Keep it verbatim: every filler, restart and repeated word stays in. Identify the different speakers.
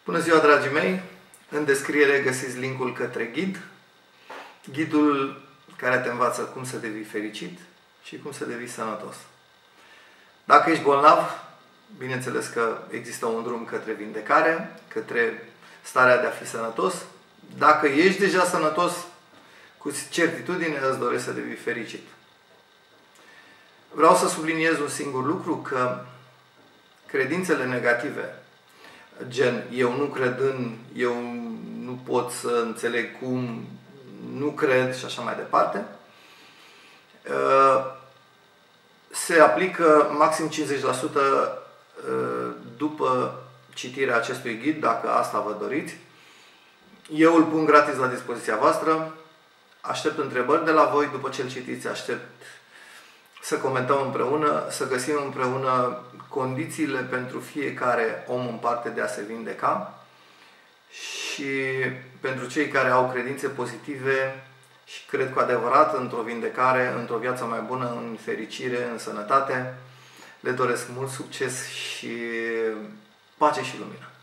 Speaker 1: Bună ziua, dragii mei! În descriere găsiți linkul către ghid. Ghidul care te învață cum să devii fericit și cum să devii sănătos. Dacă ești bolnav, bineînțeles că există un drum către vindecare, către starea de a fi sănătos. Dacă ești deja sănătos, cu certitudine îți doresc să devii fericit. Vreau să subliniez un singur lucru, că credințele negative, gen eu nu cred în, eu nu pot să înțeleg cum, nu cred și așa mai departe, se aplică maxim cincizeci la sută după citirea acestui ghid, dacă asta vă doriți. Eu îl pun gratis la dispoziția voastră, aștept întrebări de la voi după ce îl citiți, aștept să comentăm împreună, să găsim împreună condițiile pentru fiecare om în parte de a se vindeca și pentru cei care au credințe pozitive și cred cu adevărat într-o vindecare, într-o viață mai bună, în fericire, în sănătate, le doresc mult succes și pace și lumină.